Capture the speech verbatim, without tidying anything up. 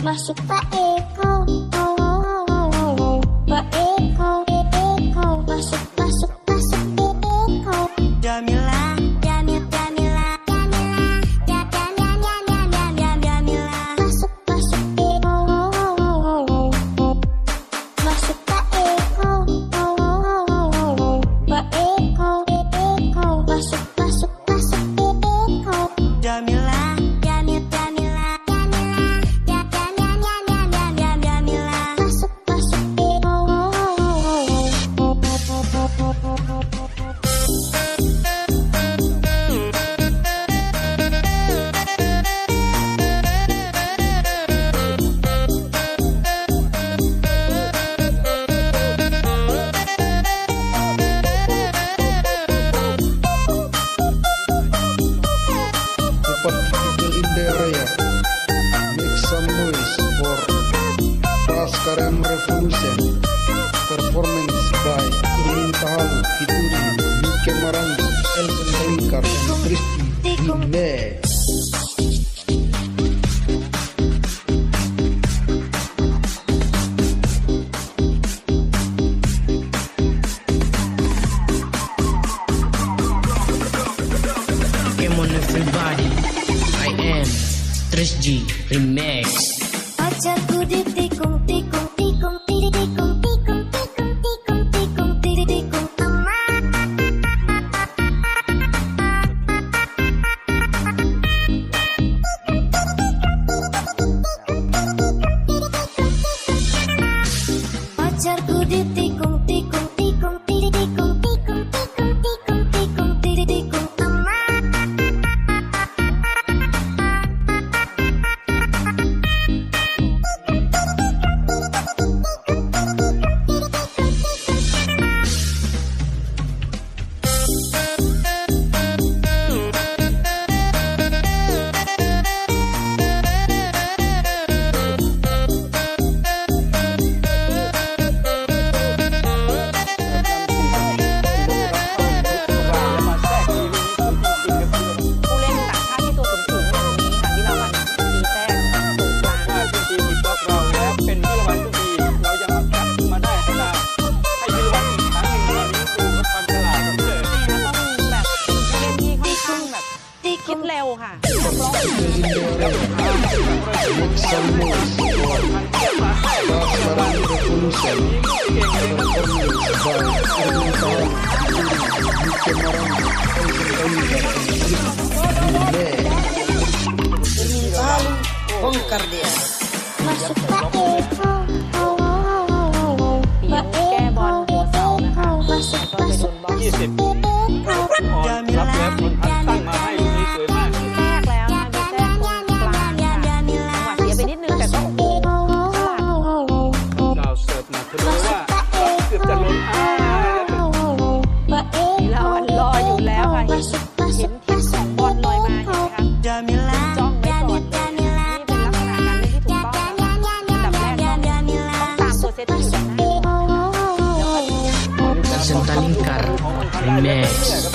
Masuk Pak Eko, oh, oh, oh, oh. Pak Eko, Eko, masuk, masuk, masuk Eko. Jamila, Jamil, Jamila, Jamila, Jamila, Jamila, Jamila. Masuk, masuk Eko, oh, oh, oh, oh. Masuk Pak Eko, oh, oh, oh, oh. Pak Eko, Eko, masuk, masuk, masuk Eko. Jamila. Karam Revolution, performance by Irwin Tahalu, featuring Mike Marangi, Elson Talingkar, and Crispy Remix. Come on everybody, I am Tris G Remix. Pacarku ditikung tikung tikung tikung tikung tikung tikung tikung tikung emak. Pacarku ditikung tikung tikung tikung tikung tikung tikung tikung tikung emak. คิดเร็วค่ะ Bongkar dia. Masuk Pak Eko, oh, oh, oh, oh. Pak Eko, Eko, masuk, masuk, masuk Eko. Jamila, Jamila,จ้องไว้ก่อนนี่เป็นลักษณะการเล่นที่ถูกต้องนะคะอันดับแรกต้องตามตัวเซตที่อยู่ด้านหน้า Elson Talingkar Remix.